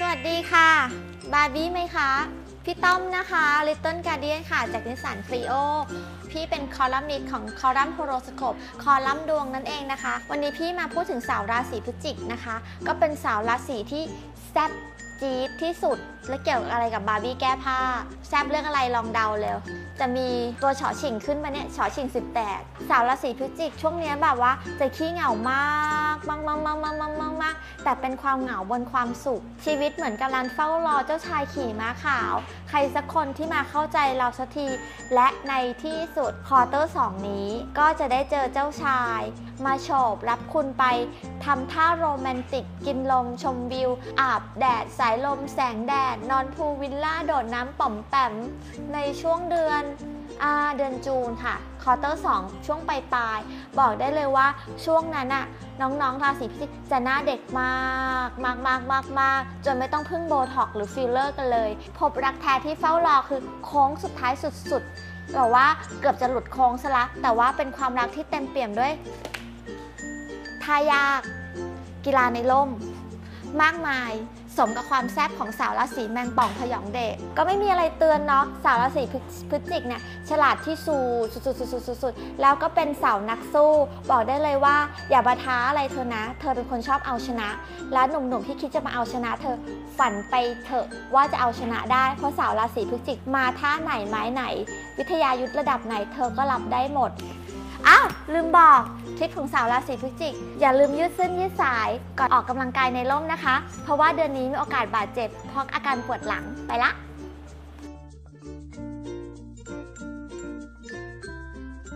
วัสดีค่ะบาร์บี้ไหมคะพี่ต้อมนะคะ Little Guardian ค่ะจากนิสสันฟรีโอพี่เป็นคอลัมนิสต์ของคอลัมน์โฮโรสโคปคอลัมน์ดวงนั่นเองนะคะวันนี้พี่มาพูดถึงสาวราศีพฤศจิกนะคะก็เป็นสาวราศีที่แซ่บจี๊ดที่สุดและเกี่ยวอะไรกับบาร์บี้แก้ผ้าแซ่บเรื่องอะไรลองเดาเร็วจะมีตัวฉอฉิงขึ้นมาเนี่ยฉอฉิง18สาวราศีพฤศจิกช่วงนี้แบบว่าจะขี้เหงามากแต่เป็นความเหงาบนความสุขชีวิตเหมือนกำลังเฝ้ารอเจ้าชายขี่ม้าขาวใครสักคนที่มาเข้าใจเราสักทีและในที่สุดควอเตอร์2นี้ก็จะได้เจอเจ้าชายมาโฉบรับคุณไปทำท่าโรแมนติกกินลมชมวิวอาบแดดสายลมแสงแดดนอนพูลวิลล่าโดดน้ำป่อมแปมในช่วงเดือนจูนค่ะควอเตอร์2ช่วงปลายบอกได้เลยว่าช่วงนั้นน่ะน้องๆราศีพฤศจิกจะหน้าเด็กมากจนไม่ต้องพึ่งโบท็อกซ์หรือฟิลเลอร์กันเลยพบรักแท้ที่เฝ้ารอคือโค้งสุดท้ายสุดๆแบบว่าเกือบจะหลุดโค้งซะละแต่ว่าเป็นความรักที่เต็มเปี่ยมด้วยท่ายากกีฬาในร่มมากมายสมกับความแซ่บของสาวราศีแมงป่องพยองเดชก็ไม่มีอะไรเตือนเนาะสาวราศีพฤศจิกเนี่ยฉลาดที่สุดแล้วก็เป็นสาวนักสู้บอกได้เลยว่าอย่ามาท้าอะไรเธอนะเธอเป็นคนชอบเอาชนะและหนุ่มๆที่คิดจะมาเอาชนะเธอฝันไปเถอะว่าจะเอาชนะได้เพราะสาวราศีพฤศจิกมาท่าไหนไม้ไหนวิทยายุทธระดับไหนเธอก็รับได้หมดอ้าวลืมบอกทริปของสาวราศีพฤศจิกอย่าลืมยืดเส้นยืดสายก่อนออกกำลังกายในร่มนะคะเพราะว่าเดือนนี้มีโอกาสบาดเจ็บเพราะอาการปวดหลังไปละ